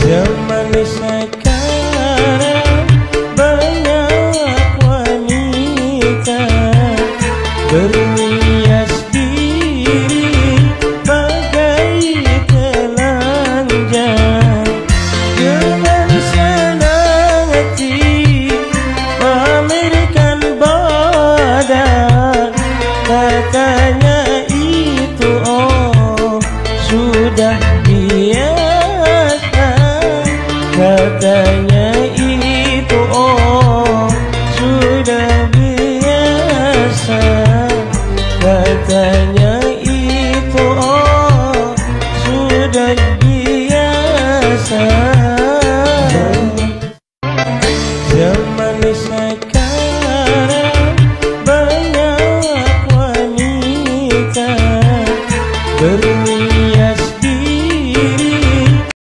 Zaman sekarang banyak wanita berhias diri bagai telanjang, dengan senang hati pamerkan badan. Katanya itu sudah biasa, katanya itu sudah biasa, katanya itu sudah biasa.